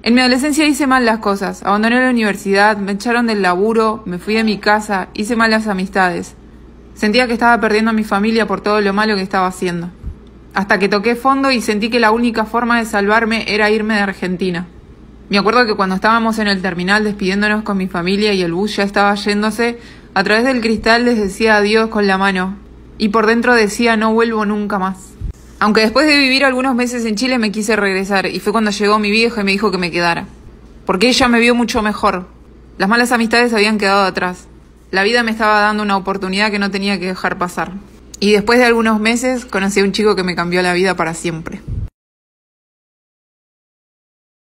En mi adolescencia hice mal las cosas, abandoné la universidad, me echaron del laburo, me fui de mi casa, hice malas amistades. Sentía que estaba perdiendo a mi familia por todo lo malo que estaba haciendo. Hasta que toqué fondo y sentí que la única forma de salvarme era irme de Argentina. Me acuerdo que cuando estábamos en el terminal despidiéndonos con mi familia y el bus ya estaba yéndose, a través del cristal les decía adiós con la mano. Y por dentro decía no vuelvo nunca más. Aunque después de vivir algunos meses en Chile me quise regresar y fue cuando llegó mi vieja y me dijo que me quedara. Porque ella me vio mucho mejor. Las malas amistades habían quedado atrás. La vida me estaba dando una oportunidad que no tenía que dejar pasar. Y después de algunos meses conocí a un chico que me cambió la vida para siempre.